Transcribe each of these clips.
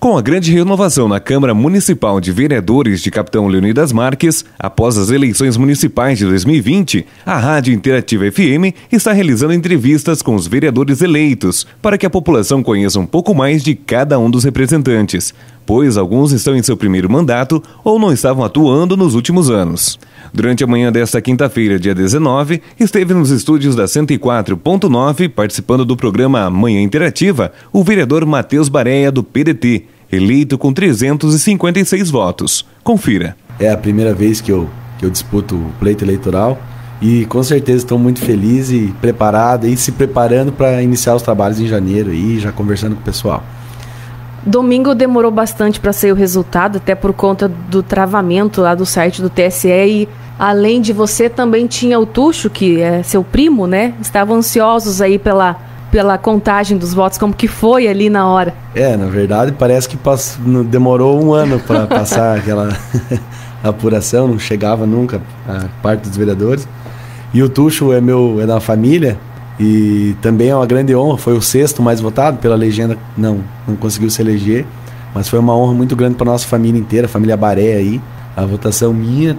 Com a grande renovação na Câmara Municipal de Vereadores de Capitão Leônidas Marques, após as eleições municipais de 2020, a Rádio Interativa FM está realizando entrevistas com os vereadores eleitos para que a população conheça um pouco mais de cada um dos representantes, pois alguns estão em seu primeiro mandato ou não estavam atuando nos últimos anos. Durante a manhã desta quinta-feira, dia 19, esteve nos estúdios da 104.9, participando do programa Manhã Interativa, o vereador Matheus Bareia, do PDT, eleito com 356 votos. Confira. É a primeira vez que eu disputo o pleito eleitoral e com certeza estou muito feliz e preparado e se preparando para iniciar os trabalhos em janeiro e já conversando com o pessoal. Domingo demorou bastante para sair o resultado, até por conta do travamento lá do site do TSE, e além de você também tinha o Tuxo, que é seu primo, né? Estavam ansiosos aí pela contagem dos votos, como que foi ali na hora? Na verdade parece que demorou um ano para passar aquela apuração, não chegava nunca a parte dos vereadores. E o Tuxo é da família e também é uma grande honra, foi o 6º mais votado pela legenda, não conseguiu se eleger, mas foi uma honra muito grande para nossa família inteira, a família Bareia aí. A votação minha,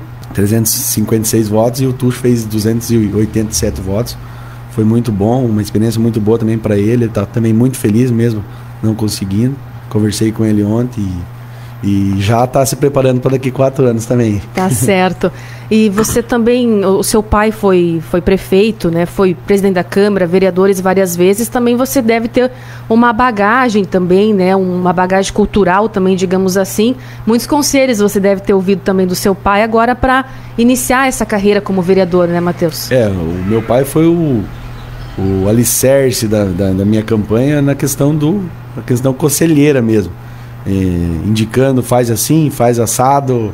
356 votos, e o Tuxo fez 287 votos. Foi muito bom, uma experiência muito boa também para ele está também muito feliz mesmo não conseguindo. Conversei com ele ontem e já está se preparando para daqui 4 anos também. Tá certo. E você também, o seu pai foi prefeito, né? Foi presidente da Câmara, vereadores várias vezes. Também você deve ter uma bagagem também, né? Uma bagagem cultural também, digamos assim. Muitos conselhos você deve ter ouvido também do seu pai agora para iniciar essa carreira como vereador, né, Matheus? O meu pai foi o alicerce da minha campanha na questão conselheira mesmo. Indicando, faz assim, faz assado,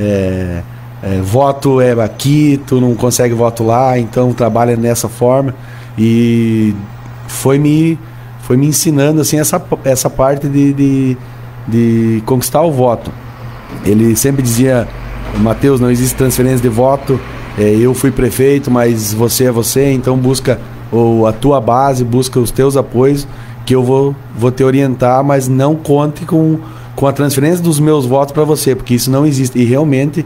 voto é aqui, tu não consegue voto lá, então trabalha nessa forma, e foi me ensinando assim essa parte de conquistar o voto. Ele sempre dizia: Matheus, não existe transferência de voto, eu fui prefeito, mas você é você, então busca a tua base, busca os teus apoios, que eu vou te orientar, mas não conte com a transferência dos meus votos para você, porque isso não existe. E realmente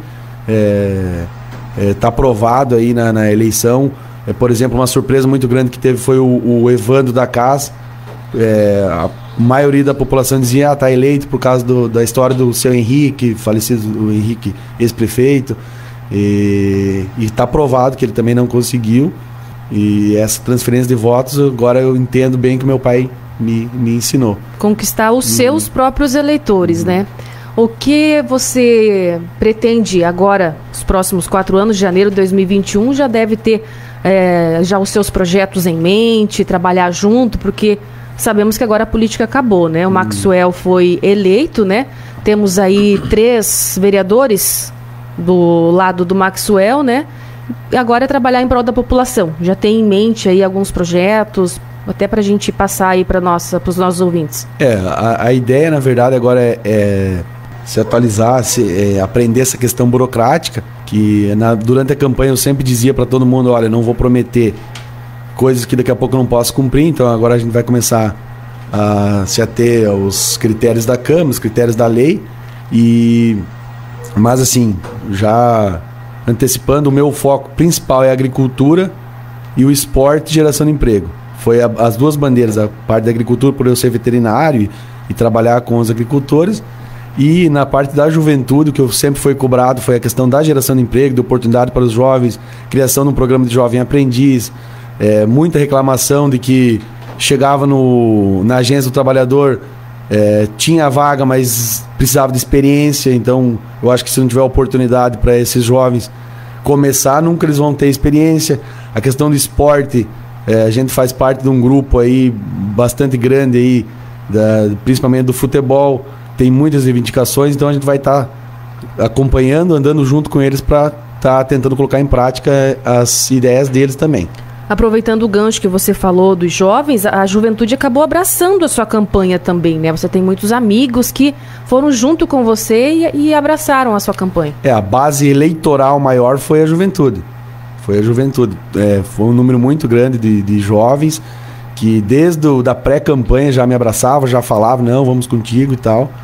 está provado aí na eleição. Por exemplo, uma surpresa muito grande que teve foi o Evandro da Casa. A maioria da população dizia: está eleito por causa da história do seu Henrique, falecido o Henrique, ex-prefeito. E está provado que ele também não conseguiu. E essa transferência de votos, agora eu entendo bem que meu pai me ensinou. Conquistar os seus próprios eleitores, né? O que você pretende agora, os próximos 4 anos, de janeiro de 2021, já deve ter já os seus projetos em mente, trabalhar junto, porque sabemos que agora a política acabou, né? O Maxwell foi eleito, né? Temos aí 3 vereadores do lado do Maxwell, né? Agora é trabalhar em prol da população. Já tem em mente aí alguns projetos, até para a gente passar aí para os nossos ouvintes. A ideia, na verdade, agora é se atualizar, aprender essa questão burocrática, que durante a campanha eu sempre dizia para todo mundo: olha, não vou prometer coisas que daqui a pouco eu não posso cumprir, então agora a gente vai começar a se ater aos critérios da Câmara, os critérios da lei, mas assim, já antecipando, o meu foco principal é a agricultura e o esporte e geração de emprego. Foi as 2 bandeiras, a parte da agricultura por eu ser veterinário e trabalhar com os agricultores, e na parte da juventude, que eu sempre fui cobrado, foi a questão da geração de emprego, de oportunidade para os jovens, criação de um programa de jovem aprendiz, muita reclamação de que chegava na agência do trabalhador, tinha vaga, mas precisava de experiência. Então eu acho que se não tiver oportunidade para esses jovens começar, nunca eles vão ter experiência. A questão do esporte, a gente faz parte de um grupo aí bastante grande aí, principalmente do futebol, tem muitas reivindicações, então a gente vai estar acompanhando, andando junto com eles para estar tentando colocar em prática as ideias deles também. Aproveitando o gancho que você falou dos jovens, a juventude acabou abraçando a sua campanha também, né? Você tem muitos amigos que foram junto com você e abraçaram a sua campanha. A base eleitoral maior foi a juventude. Foi um número muito grande de jovens que desde da pré-campanha já me abraçavam, já falavam: não, vamos contigo e tal.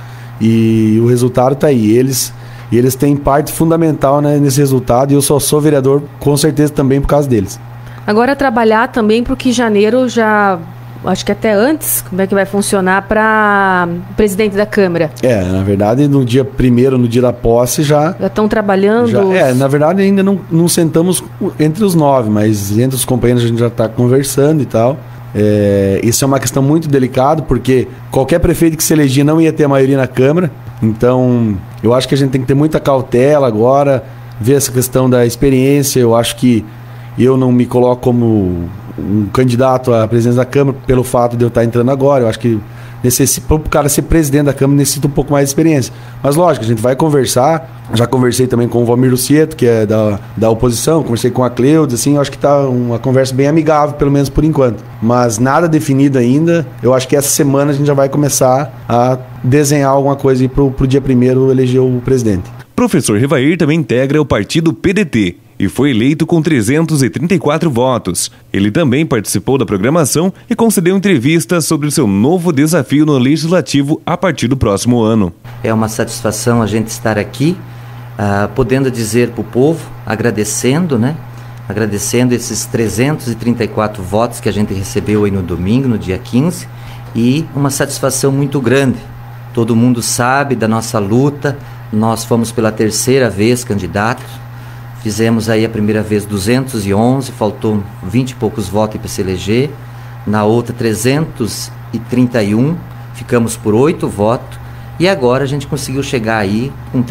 E o resultado está aí. Eles têm parte fundamental, né, nesse resultado, e eu só sou vereador com certeza também por causa deles. Agora trabalhar também para que janeiro já, acho que até antes, como é que vai funcionar para o presidente da Câmara? Na verdade, no dia 1º, no dia da posse, já estão trabalhando? Na verdade, ainda não sentamos entre os 9, mas entre os companheiros a gente já está conversando e tal. Isso é uma questão muito delicada, porque qualquer prefeito que se elegia não ia ter a maioria na Câmara. Então, eu acho que a gente tem que ter muita cautela agora, ver essa questão da experiência. Eu acho que eu não me coloco como um candidato à presidência da Câmara pelo fato de eu estar entrando agora. Eu acho que para o cara ser presidente da Câmara necessita um pouco mais de experiência. Mas lógico, a gente vai conversar. Já conversei também com o Valmir Lucieto, que é da oposição, conversei com a Cleudes, assim, eu acho que está uma conversa bem amigável, pelo menos por enquanto. Mas nada definido ainda. Eu acho que essa semana a gente já vai começar a desenhar alguma coisa para o dia 1º eleger o presidente. Professor Rivair também integra o partido PDT e foi eleito com 334 votos. Ele também participou da programação e concedeu entrevistas sobre o seu novo desafio no Legislativo a partir do próximo ano. É uma satisfação a gente estar aqui, podendo dizer para o povo, agradecendo esses 334 votos que a gente recebeu aí no domingo, no dia 15, e uma satisfação muito grande. Todo mundo sabe da nossa luta, nós fomos pela 3ª vez candidatos, fizemos aí a primeira vez 211, faltou 20 e poucos votos para se eleger, na outra 331, ficamos por 8 votos, e agora a gente conseguiu chegar aí com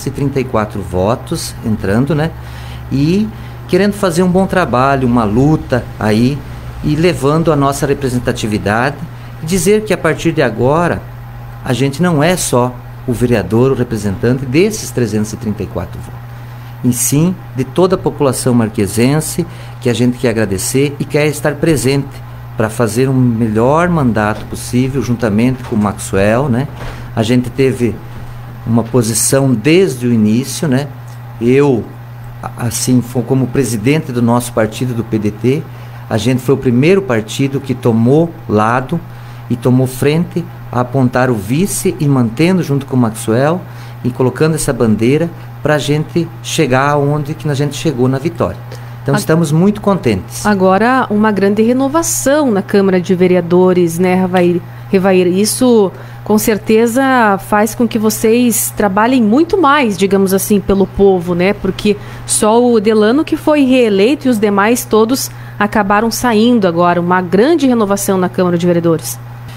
334 votos entrando, né? E querendo fazer um bom trabalho, uma luta aí, e levando a nossa representatividade, dizer que a partir de agora a gente não é só o vereador, o representante desses 334 votos, e sim de toda a população marquesense, que a gente quer agradecer e quer estar presente para fazer um melhor mandato possível, juntamente com o Maxwell, né? A gente teve uma posição desde o início, né? Eu, assim, como presidente do nosso partido, do PDT, a gente foi o primeiro partido que tomou lado e tomou frente a apontar o vice e mantendo junto com o Maxwell e colocando essa bandeira para a gente chegar aonde que a gente chegou na vitória. Então estamos muito contentes. Agora uma grande renovação na Câmara de Vereadores, né, Rivair? Isso com certeza faz com que vocês trabalhem muito mais, digamos assim, pelo povo, né? Porque só o Delano que foi reeleito e os demais todos acabaram saindo agora. Uma grande renovação na Câmara de Vereadores.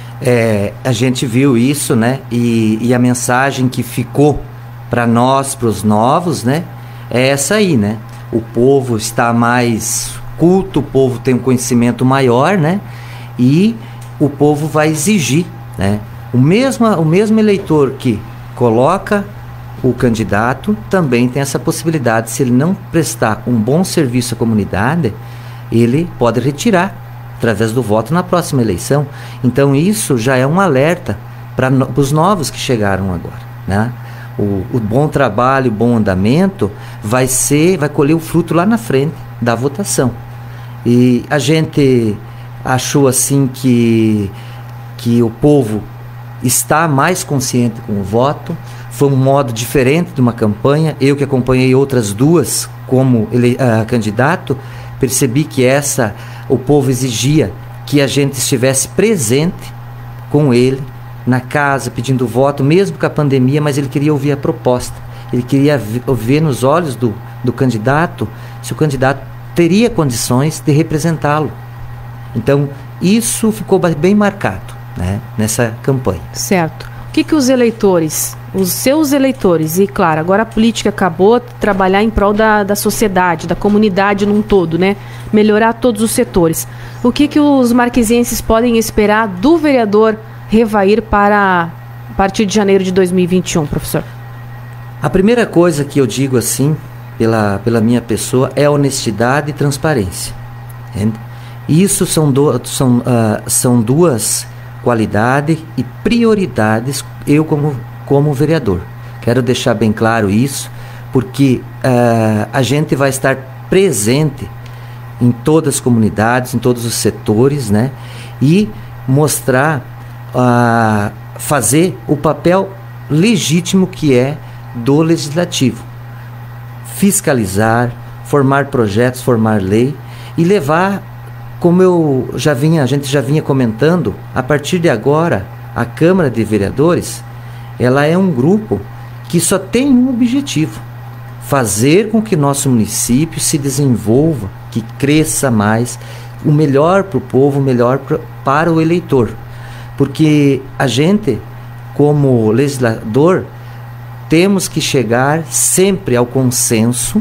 A gente viu isso, né? E a mensagem que ficou para nós, para os novos, né? É essa aí, né? O povo está mais culto, o povo tem um conhecimento maior, né? E o povo vai exigir, né? O mesmo eleitor que coloca o candidato também tem essa possibilidade. Se ele não prestar um bom serviço à comunidade, ele pode retirar através do voto na próxima eleição. Então isso já é um alerta para os novos que chegaram agora, né? O bom trabalho, o bom andamento vai colher o fruto lá na frente da votação. E a gente achou assim que o povo está mais consciente com o voto. Foi um modo diferente de uma campanha. Eu que acompanhei outras duas como candidato, percebi que o povo exigia que a gente estivesse presente com ele na casa, pedindo voto, mesmo com a pandemia, mas ele queria ouvir a proposta. Ele queria ver nos olhos do candidato se o candidato teria condições de representá-lo. Então, isso ficou bem marcado, né, nessa campanha. Certo. O que os eleitores, os seus eleitores, e claro, agora a política acabou, trabalhar em prol da sociedade, da comunidade num todo, né? Melhorar todos os setores. O que os marquesenses podem esperar do vereador Rivair para a partir de janeiro de 2021, professor? A primeira coisa que eu digo assim, pela minha pessoa, é honestidade e transparência. Entende? Isso são duas qualidades e prioridades eu como vereador. Quero deixar bem claro isso, porque a gente vai estar presente em todas as comunidades, em todos os setores, né? E mostrar, fazer o papel legítimo que é do Legislativo. Fiscalizar, formar projetos, formar lei e levar, como a gente já vinha comentando, a partir de agora, a Câmara de Vereadores, ela é um grupo que só tem um objetivo: fazer com que nosso município se desenvolva, que cresça mais, o melhor para o povo, o melhor para o eleitor. Porque a gente, como legislador, temos que chegar sempre ao consenso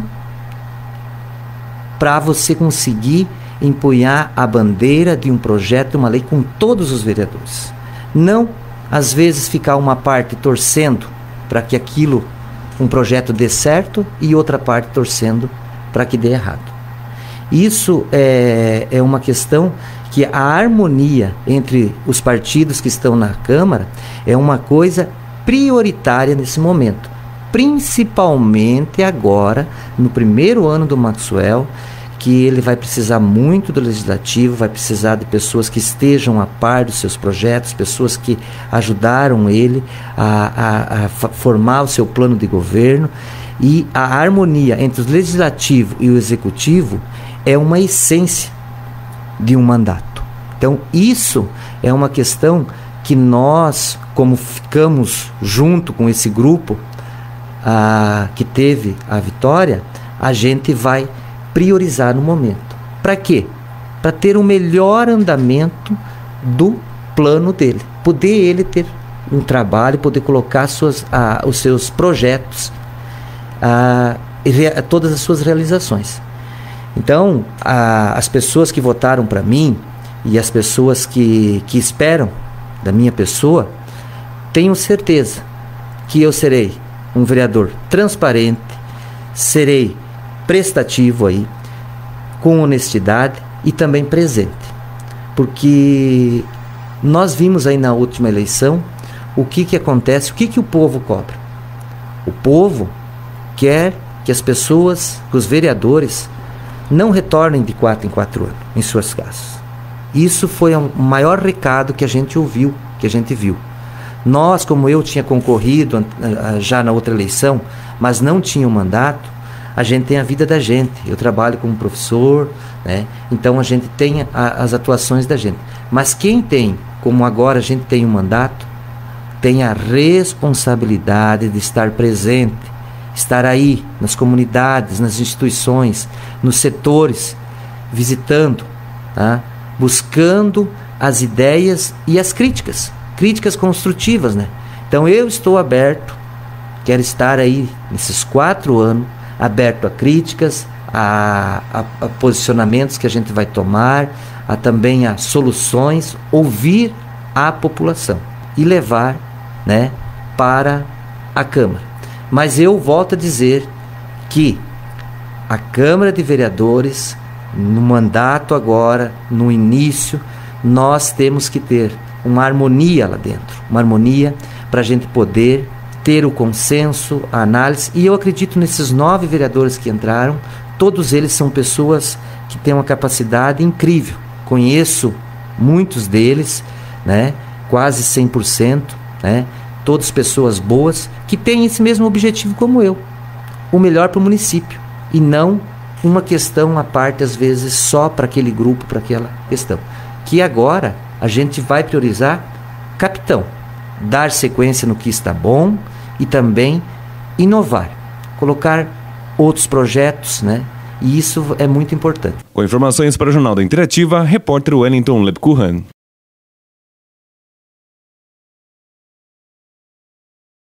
para você conseguir empunhar a bandeira de um projeto, uma lei com todos os vereadores. Não, às vezes, ficar uma parte torcendo para que um projeto dê certo e outra parte torcendo para que dê errado. Isso é uma questão que a harmonia entre os partidos que estão na Câmara é uma coisa prioritária nesse momento, principalmente agora, no primeiro ano do Maxwell, que ele vai precisar muito do Legislativo, vai precisar de pessoas que estejam a par dos seus projetos, pessoas que ajudaram ele a formar o seu plano de governo, e a harmonia entre o Legislativo e o Executivo é uma essência de um mandato. Então, isso é uma questão que nós, como ficamos junto com esse grupo que teve a vitória, a gente vai priorizar no momento. Para quê? Para ter o melhor andamento do plano dele. Poder ele ter um trabalho, poder colocar os seus projetos, todas as suas realizações. Então, as pessoas que votaram para mim e as pessoas que esperam da minha pessoa, tenho certeza que eu serei um vereador transparente, serei prestativo aí, com honestidade e também presente. Porque nós vimos aí na última eleição o que acontece, o que o povo cobra. O povo quer que as pessoas, que os vereadores, não retornem de 4 em 4 anos em suas casas. Isso foi o maior recado que a gente ouviu, que a gente viu. Nós, como eu tinha concorrido já na outra eleição, mas não tinha um mandato, a gente tem a vida da gente. Eu trabalho como professor, né? Então a gente tem as atuações da gente. Mas quem tem, como agora a gente tem um mandato, tem a responsabilidade de estar presente, estar aí nas comunidades, nas instituições, nos setores, visitando, tá? Buscando as ideias e as críticas construtivas, né? Então eu estou aberto, quero estar aí nesses 4 anos, aberto a críticas, a posicionamentos que a gente vai tomar, também a soluções, ouvir a população e levar, né, para a Câmara. Mas eu volto a dizer que a Câmara de Vereadores, no mandato agora, no início, nós temos que ter uma harmonia lá dentro, uma harmonia para a gente poder ter o consenso, a análise, e eu acredito nesses 9 vereadores que entraram, todos eles são pessoas que têm uma capacidade incrível. Conheço muitos deles, né, quase 100%, né, todas pessoas boas que têm esse mesmo objetivo como eu, o melhor para o município, e não uma questão à parte, às vezes, só para aquele grupo, para aquela questão. Que agora a gente vai priorizar capitão, dar sequência no que está bom e também inovar, colocar outros projetos, né? E isso é muito importante. Com informações para o Jornal da Interativa, repórter Wellington Lepcurran.